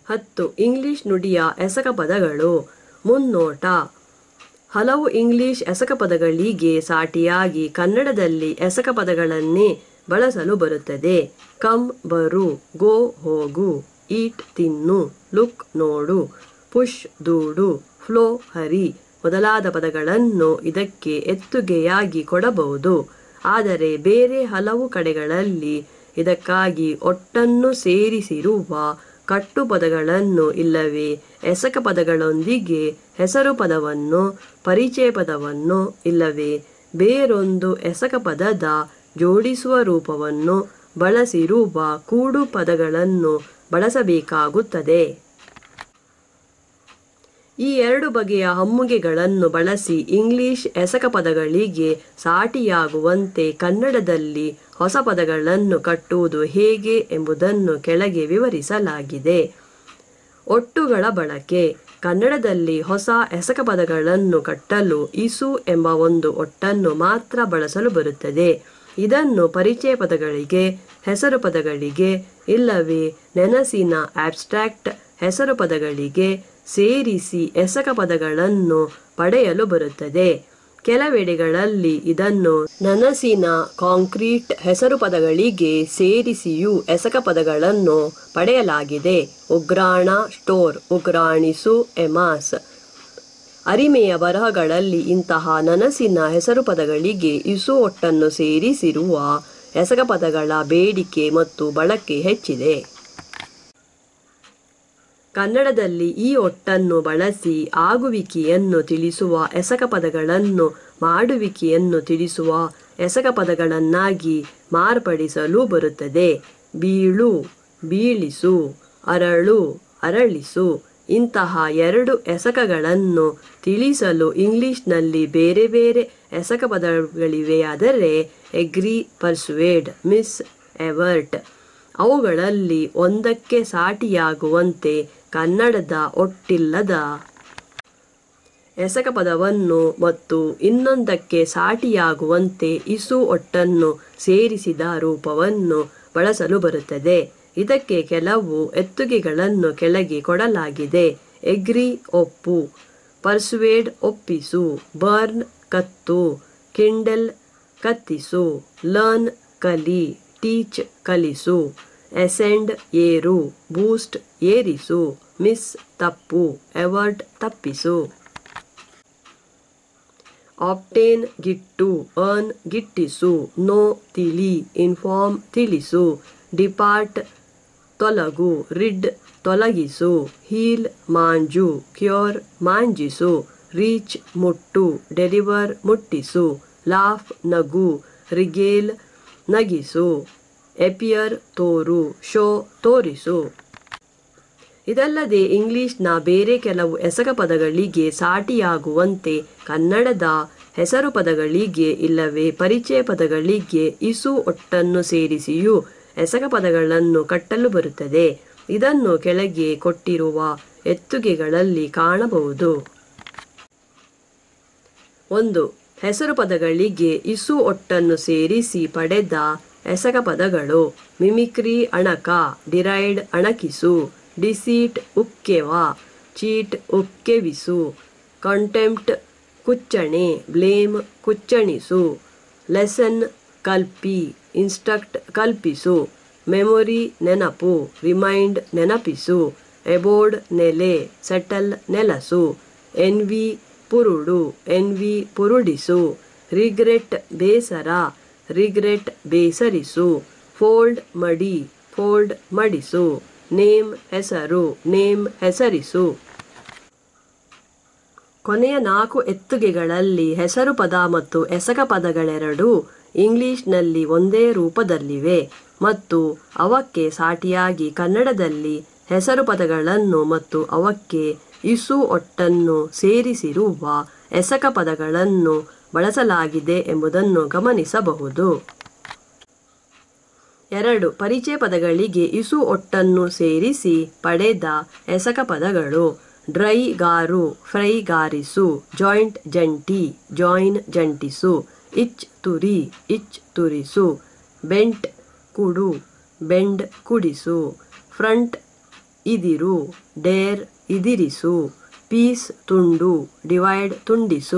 10. English ನುಡಿಯ ಎಸಕ ಪದಗಳು. ಮುನ್ನೋಟ. ಹಲವು ಇಂಗ್ಲಿಷ್ ಎಸಕ ಪದಗಳಿಗೆ ಸಾಟಿಯಾಗಿ ಕನ್ನಡದಲ್ಲಿ ಎಸಕ ಪದಗಳನ್ನೇ ಬಳಸಲು ಬರುತ್ತದೆ. ಕಮ್ ಬರು, ಗೋ ಹೋಗು, ಈಟ್ ತಿನ್ನು, ಲುಕ್ ನೋಡು, ಪುಷ್ ದೂಡು, ಫ್ಲೋ ಹರಿ ಮೊದಲಾದ ಪದಗಳನ್ನು ಇದಕ್ಕೆ ಎತ್ತುಗೆಯಾಗಿ ಕೊಡಬಹುದು. ಆದರೆ ಬೇರೆ ಹಲವು ಕಡೆಗಳಲ್ಲಿ ಇದಕ್ಕಾಗಿ ಒಟ್ಟನ್ನು ಸೇರಿಸಿರುವ ಕಟ್ಟು ಪದಗಳನ್ನು ಇಲ್ಲವೇ ಎಸಕ ಪದಗಳೊಂದಿಗೆ ಹೆಸರು ಪದವನ್ನು, ಪರಿಚಯ ಪದವನ್ನು ಇಲ್ಲವೇ ಬೇರೊಂದು ಎಸಕ ಪದದ ಜೋಡಿಸುವ ರೂಪವನ್ನು ಬಳಸಿರುವ ಕೂಡು ಪದಗಳನ್ನು ಬಳಸಬೇಕಾಗುತ್ತದೆ. ಈ ಎರಡು ಬಗೆಯ ಹಮ್ಮುಗೆಗಳನ್ನು ಬಳಸಿ ಇಂಗ್ಲಿಷ್ ಎಸಕ ಪದಗಳಿಗೆ ಸಾಟಿಯಾಗುವಂತೆ ಕನ್ನಡದಲ್ಲಿ ಹೊಸ ಪದಗಳನ್ನು ಕಟ್ಟುವುದು ಹೇಗೆ ಎಂಬುದನ್ನು ಕೆಳಗೆ ವಿವರಿಸಲಾಗಿದೆ. ಒಟ್ಟುಗಳ ಬಳಕೆ. ಕನ್ನಡದಲ್ಲಿ ಹೊಸ ಎಸಕ ಪದಗಳನ್ನು ಕಟ್ಟಲು ಇಸು ಎಂಬ ಒಂದು ಒಟ್ಟನ್ನು ಮಾತ್ರ ಬಳಸಲು ಬರುತ್ತದೆ. ಇದನ್ನು ಪರಿಚಯ ಪದಗಳಿಗೆ, ಹೆಸರು ಪದಗಳಿಗೆ ಇಲ್ಲವೇ ನೆನಸಿನ ಆಬ್ಸ್ಟ್ರಾಕ್ಟ್ ಹೆಸರು ಪದಗಳಿಗೆ ಸೇರಿಸಿ ಎಸಕ ಪದಗಳನ್ನು ಪಡೆಯಲು ಬರುತ್ತದೆ. ಕೆಲವೆಡೆಗಳಲ್ಲಿ ಇದನ್ನು ನನಸಿನ ಕಾಂಕ್ರೀಟ್ ಹೆಸರು ಪದಗಳಿಗೆ ಸೇರಿಸಿಯೂ ಎಸಕ ಪದಗಳನ್ನು ಪಡೆಯಲಾಗಿದೆ. ಉಗ್ರಾಣ, ಸ್ಟೋರ್, ಉಗ್ರಾಣಿಸು, ಎಮಾಸ್. ಅರಿಮೆಯ ಬರಹಗಳಲ್ಲಿ ಇಂತಹ ನನಸಿನ ಹೆಸರು ಪದಗಳಿಗೆ ಇಸು ಒಟ್ಟನ್ನು ಸೇರಿಸಿರುವ ಎಸಕ ಪದಗಳ ಬೇಡಿಕೆ ಮತ್ತು ಬಳಕೆ ಹೆಚ್ಚಿದೆ. ಕನ್ನಡದಲ್ಲಿ ಈ ಒಟ್ಟನ್ನು ಬಳಸಿ ಆಗುವಿಕೆಯನ್ನು ತಿಳಿಸುವ ಎಸಕ ಪದಗಳನ್ನು ಮಾಡುವಿಕೆಯನ್ನು ತಿಳಿಸುವ ಎಸಕ ಪದಗಳನ್ನಾಗಿ ಮಾರ್ಪಡಿಸಲು ಬರುತ್ತದೆ. ಬೀಳು, ಬೀಳಿಸು, ಅರಳು, ಅರಳಿಸು ಇಂತಹ ಎರಡು ಎಸಕಗಳನ್ನು ತಿಳಿಸಲು ಇಂಗ್ಲಿಷ್ನಲ್ಲಿ ಬೇರೆ ಬೇರೆ ಎಸಕ ಪದಗಳಿವೆಯಾದರೆ ಎಗ್ರಿ, ಪರ್ಸುವೇಡ್, ಮಿಸ್, ಎವರ್ಟ್ ಅವುಗಳಲ್ಲಿ ಒಂದಕ್ಕೆ ಸಾಟಿಯಾಗುವಂತೆ ಕನ್ನಡದ ಒಟ್ಟಿಲ್ಲದ ಎಸಕ ಪದವನ್ನು ಮತ್ತು ಇನ್ನೊಂದಕ್ಕೆ ಸಾಟಿಯಾಗುವಂತೆ ಇಸು ಒಟ್ಟನ್ನು ಸೇರಿಸಿದ ರೂಪವನ್ನು ಬಳಸಲು ಬರುತ್ತದೆ. ಇದಕ್ಕೆ ಕೆಲವು ಎತ್ತುಗೆಗಳನ್ನು ಕೆಳಗೆ ಕೊಡಲಾಗಿದೆ. ಎಗ್ರಿ ಒಪ್ಪು, ಪರ್ಸುವೇಡ್ ಒಪ್ಪಿಸು, ಬರ್ನ್ ಕತ್ತು, ಕಿಂಡಲ್ ಕತ್ತಿಸು, ಲರ್ನ್ ಕಲಿ, ಟೀಚ್ ಕಲಿಸು, ಅಸೆಂಡ್ ಏರು, ಬೂಸ್ಟ್ ಏರಿಸು, ಮಿಸ್ ತಪ್ಪು, ಎವರ್ಟ್ ತಪ್ಪಿಸು. ಆಬ್ಟೇನ್ ಗಿಟ್ಟು, ಅರ್ನ್ ಗಿಟ್ಟಿಸು, ನೋ ತಿಳಿ, ಇನ್ಫಾರ್ಮ್ ತಿಳಿಸು, ಡಿಪಾರ್ಟ್ ತೊಲಗು, ರಿಡ್ ತೊಲಗಿಸು, ಹೀಲ್ ಮಾಂಜು, ಕ್ಯೂರ್ ಮಾಂಜಿಸು, ರೀಚ್ ಮುಟ್ಟು, ಡೆಲಿವರ್ ಮುಟ್ಟಿಸು, ಲಾಫ್ ನಗು, ರಿಗೇಲ್ ನಗಿಸು, ಎಪಿಯರ್ ತೋರು, ಶೋ ತೋರಿಸು. ಇದಲ್ಲದೆ ಇಂಗ್ಲಿಷ್ನ ಬೇರೆ ಕೆಲವು ಎಸಕ ಪದಗಳಿಗೆ ಸಾಟಿಯಾಗುವಂತೆ ಕನ್ನಡದ ಹೆಸರು ಪದಗಳಿಗೆ ಇಲ್ಲವೇ ಪರಿಚಯ ಪದಗಳಿಗೆ ಇಸು ಒಟ್ಟನ್ನು ಸೇರಿಸಿಯೂ ಎಸಕ ಪದಗಳನ್ನು ಕಟ್ಟಲು ಬರುತ್ತದೆ. ಇದನ್ನು ಕೆಳಗೆ ಕೊಟ್ಟಿರುವ ಎತ್ತುಗೆಗಳಲ್ಲಿ ಕಾಣಬಹುದು. 1. ಹೆಸರು ಪದಗಳಿಗೆ ಇಸು ಒಟ್ಟನ್ನು ಸೇರಿಸಿ ಪಡೆದ ಎಸಕ ಪದಗಳು. ಮಿಮಿಕ್ರಿ ಅಣಕ, ಡಿರೈಡ್ ಅಣಕಿಸು, ಡಿಸೀಟ್ ಉಕ್ಕೆವ, ಚೀಟ್ ಉಕ್ಕೆವಿಸು, ಕಂಟೆಂಪ್ಟ್ ಕುಚ್ಚಣೆ, ಬ್ಲೇಮ್ ಕುಚ್ಚಣಿಸು, ಲೆಸನ್ ಕಲ್ಪಿ, ಇನ್ಸ್ಟ್ರಕ್ಟ್ ಕಲ್ಪಿಸು, ಮೆಮೊರಿ ನೆನಪು, ರಿಮೈಂಡ್ ನೆನಪಿಸು, ಎಬೋರ್ಡ್ ನೆಲೆ, ಸೆಟಲ್ ನೆಲಸು, ಎನ್ವಿ ಪುರುಡು, ಎನ್ವಿ ಪುರುಡಿಸು, ರಿಗ್ರೆಟ್ ಬೇಸರ, ರಿಗ್ರೆಟ್ ಬೇಸರಿಸು, ಫೋಲ್ಡ್ ಮಡಿ, ಫೋಲ್ಡ್ ಮಡಿಸು, ನೇಮ್ ಹೆಸರು, ನೇಮ್ ಹೆಸರಿಸು. ಕೊನೆಯ 4 ಎತ್ತುಗೆಗಳಲ್ಲಿ ಹೆಸರು ಪದ ಮತ್ತು ಎಸಕ ಪದಗಳೆರಡೂ ಇಂಗ್ಲಿಷ್ನಲ್ಲಿ ಒಂದೇ ರೂಪದಲ್ಲಿವೆ ಮತ್ತು ಅವಕ್ಕೆ ಸಾಟಿಯಾಗಿ ಕನ್ನಡದಲ್ಲಿ ಹೆಸರು ಪದಗಳನ್ನು ಮತ್ತು ಅವಕ್ಕೆ ಇಸು ಒಟ್ಟನ್ನು ಸೇರಿಸಿರುವ ಎಸಕ ಪದಗಳನ್ನು ಬಳಸಲಾಗಿದೆ ಎಂಬುದನ್ನು ಗಮನಿಸಬಹುದು. 2. ಪರಿಚಯ ಪದಗಳಿಗೆ ಇಸು ಒಟ್ಟನ್ನು ಸೇರಿಸಿ ಪಡೆದ ಎಸಕ ಪದಗಳು. ಡ್ರೈ ಗಾರು, ಫ್ರೈ ಗಾರಿಸು, ಜಾಯಿಂಟ್ ಜಂಟಿ, ಜಾಯಿನ್ ಜಂಟಿಸು, ಇಚ್ ತುರಿ, ಇಚ್ ತುರಿಸು, ಬೆಂಟ್ ಕುಡು, ಬೆಂಡ್ ಕುಡಿಸು, ಫ್ರಂಟ್ ಇದಿರು, ಡೇರ್ ಇದಿರಿಸು, ಪೀಸ್ ತುಂಡು, ಡಿವೈಡ್ ತುಂಡಿಸು.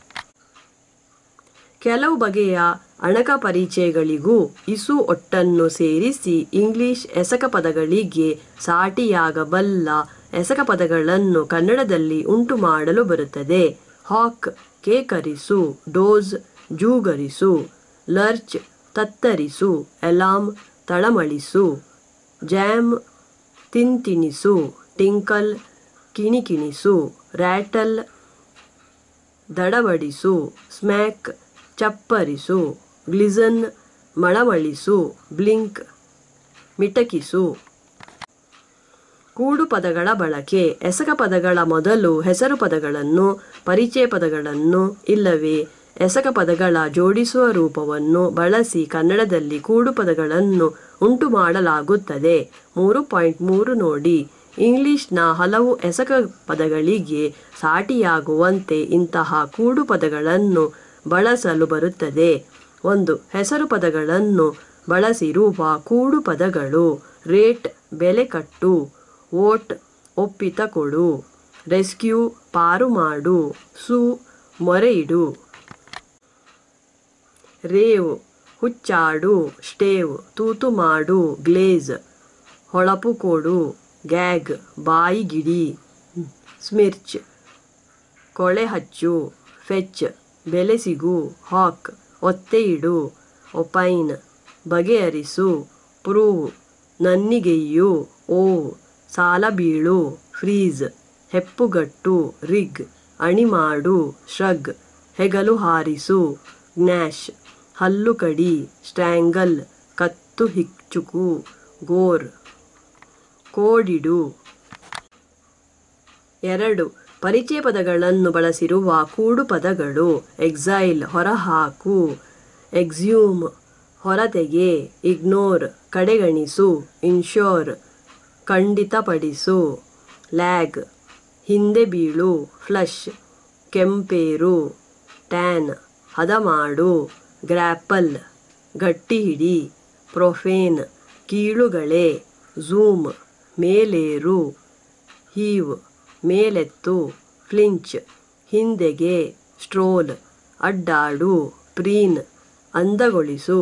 ಕೆಲವು ಬಗೆಯ ಅಣಕ ಪರಿಚಯಗಳಿಗೂ ಇಸು ಒಟ್ಟನ್ನು ಸೇರಿಸಿ ಇಂಗ್ಲಿಷ್ ಎಸಕ ಪದಗಳಿಗೆ ಸಾಟಿಯಾಗಬಲ್ಲ ಎಸಕ ಪದಗಳನ್ನು ಕನ್ನಡದಲ್ಲಿ ಉಂಟು ಮಾಡಲು ಬರುತ್ತದೆ. ಹಾಕ್ ಕೇಕರಿಸು, ಡೋಸ್ ಜೂಗರಿಸು, ಲರ್ಚ್ ತತ್ತರಿಸು, ಅಲಾರ್ಮ್ ತಳಮಳಿಸು, ಜಾಮ್ ತಿನ್ತಿಣಿಸು, ಟಿಂಕಲ್ ಕಿಣಿಕಿಣಿಸು, ರ್ಯಾಟಲ್ ದಡಬಡಿಸು, ಸ್ಮ್ಯಾಕ್ ಚಪ್ಪರಿಸು, ಗ್ಲಿಸನ್ ಮಳಮಳಿಸು, ಬ್ಲಿಂಕ್ ಮಿಟಕಿಸು. ಕೂಡು ಪದಗಳ ಬಳಕೆ. ಎಸಕ ಪದಗಳ ಮೊದಲು ಹೆಸರು ಪದಗಳನ್ನು, ಪರಿಚಯ ಪದಗಳನ್ನು ಇಲ್ಲವೇ ಎಸಕ ಪದಗಳ ಜೋಡಿಸುವ ರೂಪವನ್ನು ಬಳಸಿ ಕನ್ನಡದಲ್ಲಿ ಕೂಡು ಪದಗಳನ್ನು ಉಂಟು ಮಾಡಲಾಗುತ್ತದೆ. 3.3 ನೋಡಿ. ಇಂಗ್ಲಿಷ್ನ ಹಲವು ಎಸಕ ಪದಗಳಿಗೆ ಸಾಟಿಯಾಗುವಂತೆ ಇಂತಹ ಕೂಡು ಪದಗಳನ್ನು ಬಳಸಲು ಬರುತ್ತದೆ. 1. ಹೆಸರು ಪದಗಳನ್ನು ಬಳಸಿರುವ ಕೂಡು ಪದಗಳು: ರೇಟ್ ಬೆಲೆ ಕಟ್ಟು, ವೋಟ್ ಒಪ್ಪಿತ ಕೊಡು, ರೆಸ್ಕ್ಯೂ ಪಾರು ಮಾಡು, ಸೂ ಮೊರೆಯಿಡು. ರೇವ್ ಹುಚ್ಚಾಡು, ಸ್ಟೇವ್ ತೂತು ಮಾಡು, ಗ್ಲೇಜ್ ಹೊಳಪು ಕೊಡು, ಗ್ಯಾಗ್ ಬಾಯಿಗಿಡಿ, ಸ್ಮಿರ್ಚ್ ಕೊಳೆ ಹಚ್ಚು, ಫೆಚ್ ಬೆಲೆ ಸಿಗು, ಹಾಕ್ ಒತ್ತೆ ಇಡು, ಒಪೈನ್ ಬಗೆಹರಿಸು, ಪ್ರೂವ್ ನನ್ನಿಗೆಯ್ಯು, ಓವ್ ಸಾಲ ಬೀಳು, ಫ್ರೀಜ್ ಹೆಪ್ಪುಗಟ್ಟು, ರಿಗ್ ಅಣಿ ಮಾಡು, ಶ್ರಗ್ ಹೆಗಲು ಹಾರಿಸು, ಗ್ನ್ಯಾಶ್ ಹಲ್ಲು ಕಡಿ, ಸ್ಟ್ರ್ಯಾಂಗಲ್ ಕತ್ತು ಹಿಚ್ಚುಕು, ಗೋರ್ ಕೋಡಿಡು. 2. ಪರಿಚಯ ಪದಗಳನ್ನು ಬಳಸಿರುವ ಕೂಡು ಪದಗಳು: ಎಕ್ಸೈಲ್ ಹೊರಹಾಕು, ಎಕ್ಸ್ಯೂಮ್ ಹೊರತೆಗೆ, ಇಗ್ನೋರ್ ಕಡೆಗಣಿಸು, ಇನ್ಶೋರ್ ಖಂಡಿತಪಡಿಸು, ಲ್ಯಾಗ್ ಹಿಂದೆ ಬೀಳು, ಫ್ಲಶ್ ಕೆಂಪೇರು, ಟ್ಯಾನ್ ಹದಮಾಡು, ಗ್ರ್ಯಾಪಲ್ ಗಟ್ಟಿ ಹಿಡಿ, ಪ್ರೊಫೇನ್ ಕೀಳುಗಳೆ, ಝೂಮ್ ಮೇಲೇರು, ಹೀವ್ ಮೇಲೆತ್ತು, ಫ್ಲಿಂಚ್ ಹಿಂದೆಗೆ, ಸ್ಟ್ರೋಲ್ ಅಡ್ಡಾಡು, ಪ್ರೀನ್ ಅಂದಗೊಳಿಸು.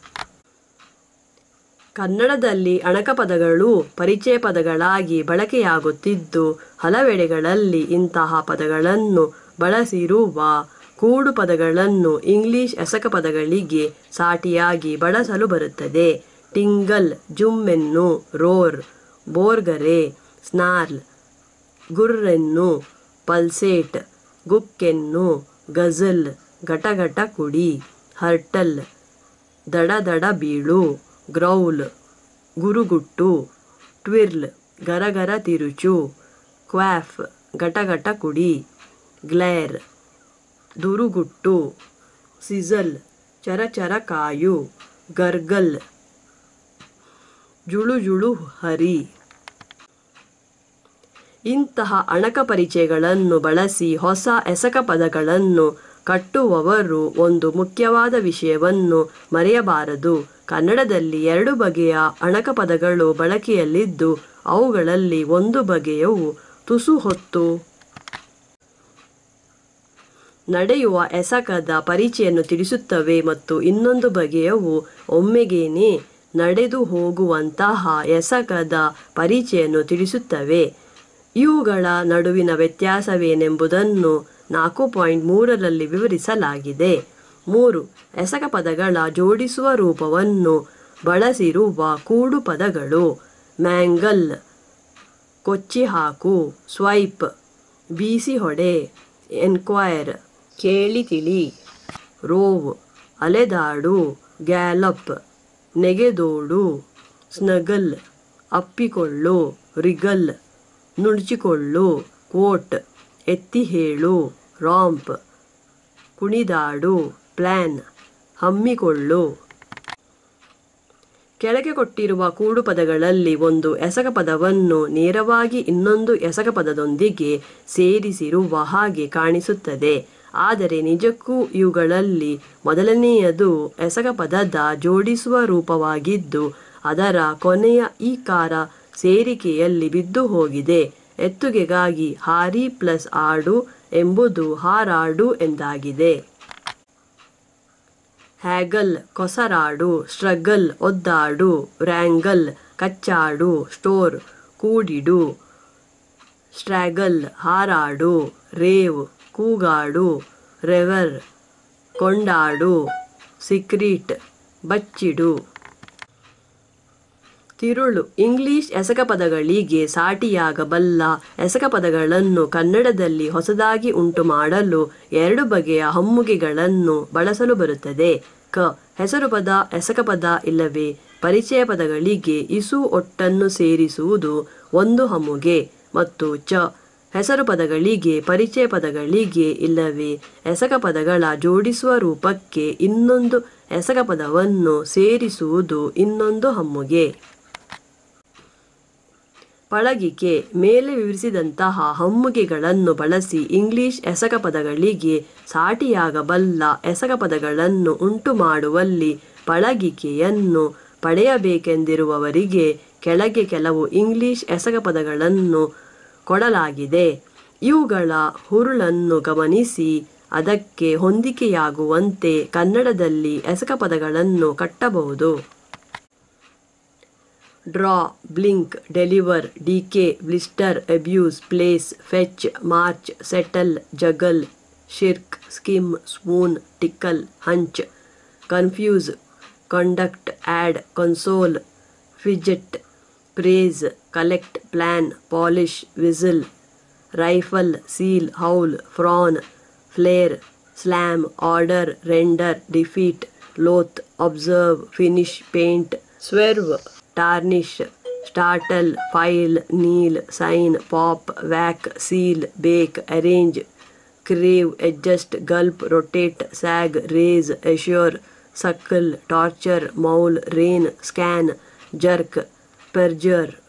ಕನ್ನಡದಲ್ಲಿ ಅಣಕ ಪದಗಳು ಪರಿಚಯ ಪದಗಳಾಗಿ ಬಳಕೆಯಾಗುತ್ತಿದ್ದು, ಹಲವೆಡೆಗಳಲ್ಲಿ ಇಂತಹ ಪದಗಳನ್ನು ಬಳಸಿರುವ ಕೂಡು ಪದಗಳನ್ನು ಇಂಗ್ಲಿಷ್ ಎಸಕ ಪದಗಳಿಗೆ ಸಾಟಿಯಾಗಿ ಬಳಸಲು ಬರುತ್ತದೆ. ಟಿಂಗಲ್ ಜುಮ್ಮೆನ್ನು, ರೋರ್ ಬೋರ್ಗರೆ, ಸ್ನಾರ್ಲ್ ಗುರ್ರೆನ್ನು, ಪಲ್ಸೇಟ್ ಗುಕ್ಕೆನ್ನು, ಗಜಲ್ ಗಟಗಟ ಕುಡಿ, ಹರ್ಟಲ್ ದಡ ದಡ ಬೀಳು, ಗ್ರೌಲ್ ಗುರುಗುಟ್ಟು, ಟ್ವಿರ್ಲ್ ಗರಗರ ತಿರುಚು, ಕ್ವಾಫ್ ಗಟಗಟ ಕುಡಿ, ಗ್ಲೇರ್ ದುರುಗುಟ್ಟು, ಸಿಝಲ್ ಚರಚರ ಕಾಯು, ಗರ್ಗಲ್ ಜುಳು ಜುಳು ಹರಿ. ಇಂತಹ ಅಣಕ ಪರಿಚಯಗಳನ್ನು ಬಳಸಿ ಹೊಸ ಎಸಕ ಪದಗಳನ್ನು ಕಟ್ಟುವವರು ಒಂದು ಮುಖ್ಯವಾದ ವಿಷಯವನ್ನು ಮರೆಯಬಾರದು. ಕನ್ನಡದಲ್ಲಿ 2 ಬಗೆಯ ಅಣಕ ಪದಗಳು ಬಳಕೆಯಲ್ಲಿದ್ದು, ಅವುಗಳಲ್ಲಿ ಒಂದು ಬಗೆಯವು ತುಸು ಹೊತ್ತು ನಡೆಯುವ ಎಸಕದ ಪರಿಚಯನ್ನು ತಿಳಿಸುತ್ತವೆ ಮತ್ತು ಇನ್ನೊಂದು ಬಗೆಯವು ಒಮ್ಮೆಗೇನೆ ನಡೆದು ಹೋಗುವಂತಹ ಎಸಕದ ಪರಿಚಯನ್ನು ತಿಳಿಸುತ್ತವೆ. ಇವುಗಳ ನಡುವಿನ ವ್ಯತ್ಯಾಸವೇನೆಂಬುದನ್ನು 4.3ರಲ್ಲಿ ವಿವರಿಸಲಾಗಿದೆ. 3. ಎಸಕ ಪದಗಳ ಜೋಡಿಸುವ ರೂಪವನ್ನು ಬಳಸಿರುವ ಕೂಡು ಪದಗಳು: ಮ್ಯಾಂಗಲ್ ಕೊಚ್ಚಿ ಹಾಕು, ಸ್ವೈಪ್ ಬೀಸಿ ಹೊಡೆ, ಎನ್ಕ್ವೈರ್ ಕೇಳಿ ತಿಳಿ, ರೋವ್ ಅಲೆದಾಡು, ಗ್ಯಾಲಪ್ ನೆಗೆದೋಡು, ಸ್ನಗಲ್ ಅಪ್ಪಿಕೊಳ್ಳು, ರಿಗಲ್ ನುಣುಚಿಕೊಳ್ಳು, ಕ್ವೋಟ್ ಎತ್ತಿ ಹೇಳು, ರಾಂಪ್ ಕುಣಿದಾಡು, ಪ್ಲ್ಯಾನ್ ಹಮ್ಮಿಕೊಳ್ಳು. ಕೆಳಗೆ ಕೊಟ್ಟಿರುವ ಕೂಡು ಪದಗಳಲ್ಲಿ ಒಂದು ಎಸಕ ಪದವನ್ನು ನೇರವಾಗಿ ಇನ್ನೊಂದು ಎಸಕ ಪದದೊಂದಿಗೆ ಸೇರಿಸಿರುವ ಹಾಗೆ ಕಾಣಿಸುತ್ತದೆ. ಆದರೆ ನಿಜಕ್ಕೂ ಇವುಗಳಲ್ಲಿ ಮೊದಲನೆಯದು ಎಸಕ ಪದದ ಜೋಡಿಸುವ ರೂಪವಾಗಿದ್ದು, ಅದರ ಕೊನೆಯ ಈಕಾರ ಸೇರಿಕೆಯಲ್ಲಿ ಬಿದ್ದು ಹೋಗಿದೆ. ಎತ್ತುಗೆಗಾಗಿ ಹಾರಿ ಪ್ಲಸ್ ಆಡು ಎಂಬುದು ಹಾರಾಡು ಎಂದಾಗಿದೆ. ಹ್ಯಾಗಲ್ ಕೊಸರಾಡು, ಸ್ಟ್ರಗಲ್ ಒದ್ದಾಡು, ವ್ರ್ಯಾಂಗಲ್ ಕಚ್ಚಾಡು, ಸ್ಟೋರ್ ಕೂಡಿಡು, ಸ್ಟ್ರ್ಯಾಗಲ್ ಹಾರಾಡು, ರೇವ್ ಕೂಗಾಡು, ರೆವರ್ ಕೊಂಡಾಡು, ಸೀಕ್ರೀಟ್ ಬಚ್ಚಿಡು. ತಿರುಳು ಇಂಗ್ಲಿಷ್ ಎಸಕ ಪದಗಳಿಗೆ ಸಾಟಿಯಾಗಬಲ್ಲ ಎಸಕ ಪದಗಳನ್ನು ಕನ್ನಡದಲ್ಲಿ ಹೊಸದಾಗಿ ಉಂಟು ಮಾಡಲು ಎರಡು ಬಗೆಯ ಹಮ್ಮುಗೆಗಳನ್ನು ಬಳಸಲು ಬರುತ್ತದೆ. ಕ. ಹೆಸರು ಪದ, ಎಸಕ ಪದ ಇಲ್ಲವೇ ಪರಿಚಯ ಪದಗಳಿಗೆ ಇಸು ಒಟ್ಟನ್ನು ಸೇರಿಸುವುದು ಒಂದು ಹಮ್ಮುಗೆ. ಮತ್ತು ಚ. ಹೆಸರು ಪದಗಳಿಗೆ ಪರಿಚಯ ಪದಗಳಿಗೆ ಇಲ್ಲವೇ ಎಸಕ ಪದಗಳ ಜೋಡಿಸುವ ರೂಪಕ್ಕೆ ಇನ್ನೊಂದು ಎಸಕ ಪದವನ್ನು ಸೇರಿಸುವುದು ಇನ್ನೊಂದು ಹಮ್ಮುಗೆ. ಪಳಗಿಕೆ ಮೇಲೆ ವಿವರಿಸಿದಂತಹ ಹಮ್ಮುಗೆಗಳನ್ನು ಬಳಸಿ ಇಂಗ್ಲಿಷ್ ಎಸಕ ಪದಗಳಿಗೆ ಸಾಟಿಯಾಗಬಲ್ಲ ಎಸಕ ಪದಗಳನ್ನು ಉಂಟು ಮಾಡುವಲ್ಲಿ ಪಳಗಿಕೆಯನ್ನು ಪಡೆಯಬೇಕೆಂದಿರುವವರಿಗೆ ಕೆಳಗೆ ಕೆಲವು ಇಂಗ್ಲಿಷ್ ಎಸಕ ಪದಗಳನ್ನು ಕೊಡಲಾಗಿದೆ. ಇವುಗಳ ಹುರುಳನ್ನು ಗಮನಿಸಿ ಅದಕ್ಕೆ ಹೊಂದಿಕೆಯಾಗುವಂತೆ ಕನ್ನಡದಲ್ಲಿ ಎಸಕ ಪದಗಳನ್ನು ಕಟ್ಟಬಹುದು. Draw, blink, deliver, decay, blister, abuse, place, fetch, march, settle, juggle, shirk, skim, spoon, tickle, hunch, confuse, conduct, add, console, fidget, praise, collect, plan, polish, whistle, rifle, seal, howl, frown, flare, slam, order, render, defeat, loathe, observe, finish, paint, swerve, tarnish, startle, file, kneel, sign, pop, whack, seal, bake, arrange, crave, adjust, gulp, rotate, sag, race, assure, suckle, torture, maul, rain, scan, jerk, ಪೆರ್ಜರ್.